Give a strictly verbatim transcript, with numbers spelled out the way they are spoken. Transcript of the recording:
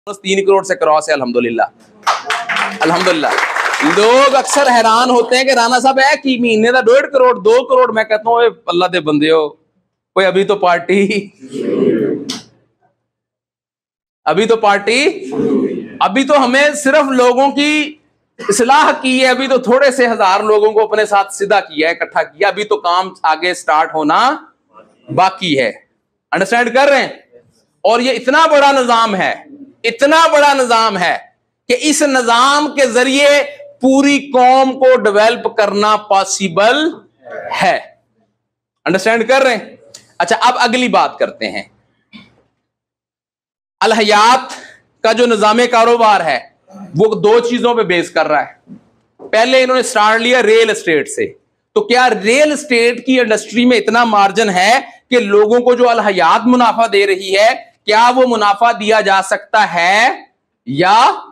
تین کروڑ سے کراس ہے الحمدللہ الحمدللہ. لوگ اکثر حیران ہوتے ہیں کہ رانا صاحب ہے کی مہینے کا ڈیڑھ کروڑ دو کروڑ. میں کہتا ہوں اللہ دے بندے ہو, کوئی ابھی تو پارٹی ابھی تو پارٹی ابھی تو ہمیں صرف لوگوں کی اصلاح کی ہے, ابھی تو تھوڑے سے ہزار لوگوں کو اپنے ساتھ سیدھا کیا ہے, اکٹھا کیا, ابھی تو کام آگے سٹارٹ ہونا باقی ہے. انڈرسٹینڈ کر رہے ہیں؟ اور یہ اتنا بڑا نظام ہے, اتنا بڑا نظام ہے کہ اس نظام کے ذریعے پوری قوم کو ڈیولپ کرنا پاسبل ہے. انڈرسٹینڈ کر رہے ہیں؟ اچھا اب اگلی بات کرتے ہیں. الحیات کا جو نظام کاروبار ہے وہ دو چیزوں پہ بیس کر رہا ہے. پہلے انہوں نے سٹارٹ لیا ریل اسٹیٹ سے. تو کیا ریل اسٹیٹ کی انڈسٹری میں اتنا مارجن ہے کہ لوگوں کو جو الحیات منافع دے رہی ہے کیا وہ منافع دیا جا سکتا ہے یا